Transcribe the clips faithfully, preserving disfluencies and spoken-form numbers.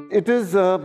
It is a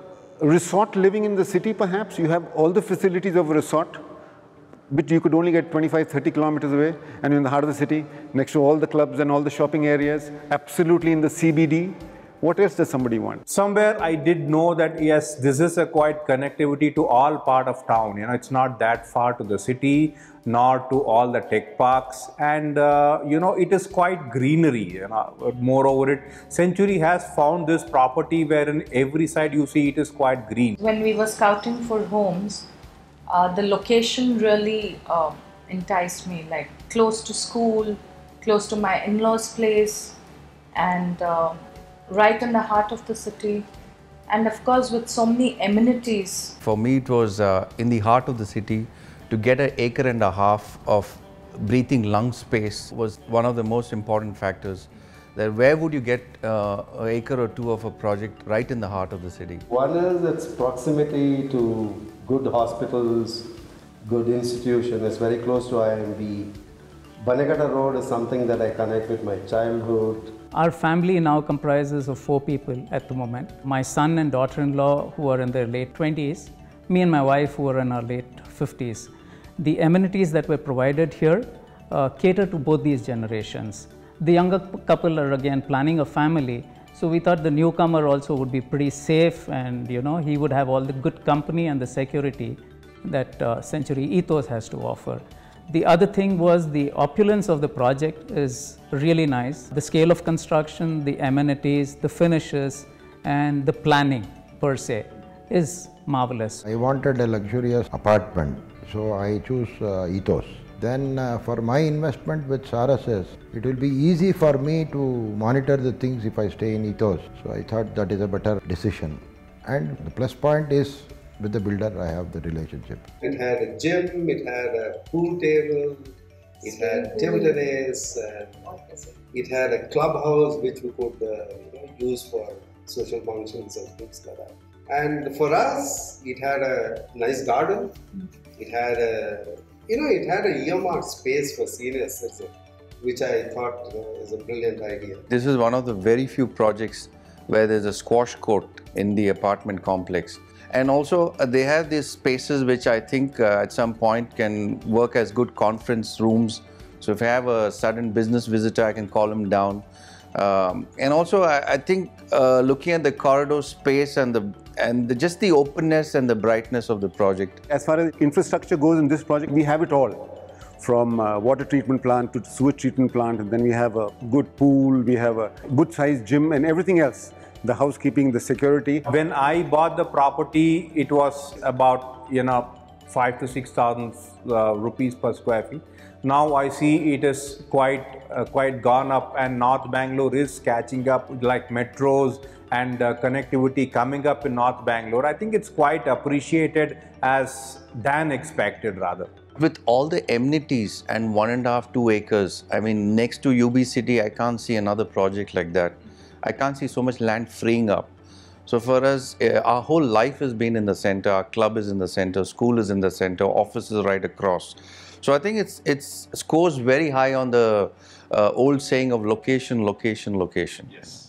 resort living in the city perhaps. You have all the facilities of a resort, which you could only get twenty-five, thirty kilometers away, and you're in the heart of the city, next to all the clubs and all the shopping areas, absolutely in the C B D. What else does somebody want? Somewhere I did know that yes, this is a quite connectivity to all part of town. You know, it's not that far to the city, nor to all the tech parks, and uh, you know, it is quite greenery. You know, moreover, it Century has found this property where in every side you see it is quite green. When we were scouting for homes, uh, the location really uh, enticed me. Like close to school, close to my in-laws' place, and. Uh, right in the heart of the city, and of course with so many amenities. For me it was uh, in the heart of the city. To get an acre and a half of breathing lung space was one of the most important factors. That where would you get uh, an acre or two of a project right in the heart of the city? One is its proximity to good hospitals, good institution. It's very close to I M B. Banegata Road is something that I connect with my childhood. Our family now comprises of four people at the moment. My son and daughter-in-law who are in their late twenties, me and my wife who are in our late fifties. The amenities that were provided here uh, cater to both these generations. The younger couple are again planning a family, so we thought the newcomer also would be pretty safe, and you know, he would have all the good company and the security that uh, Century Ethos has to offer. The other thing was the opulence of the project is really nice. The scale of construction, the amenities, the finishes, and the planning per se is marvelous. I wanted a luxurious apartment, so I choose uh, Ethos. Then uh, for my investment with S R S S, it will be easy for me to monitor the things if I stay in Ethos. So I thought that is a better decision. And the plus point is, with the builder, I have the relationship. It had a gym, it had a pool table, it had table tennis, and it had a clubhouse which we could uh, you know, use for social functions and things like that. And for us, it had a nice garden. It had a, you know, it had a earmarked space for senior citizens, which I thought you know, is a brilliant idea. This is one of the very few projects where there's a squash court in the apartment complex. And also uh, they have these spaces which I think uh, at some point can work as good conference rooms. So if I have a sudden business visitor, I can call them down. Um, and also I, I think uh, looking at the corridor space and the and the, just the openness and the brightness of the project. As far as infrastructure goes in this project, we have it all. From uh, water treatment plant to sewage treatment plant, and then we have a good pool, we have a good sized gym and everything else. The housekeeping, the security. When I bought the property, it was about you know five to six thousand uh, rupees per square feet. Now I see it is quite uh, quite gone up, and North Bangalore is catching up, like metros and uh, connectivity coming up in North Bangalore. I think it's quite appreciated as than expected rather. With all the amenities and one and a half, two acres, I mean, next to U B City, I can't see another project like that. I can't see so much land freeing up. So for us, uh, our whole life has been in the center, our club is in the center, school is in the center, office is right across. So I think it's, it's scores very high on the uh, old saying of location, location, location. Yes.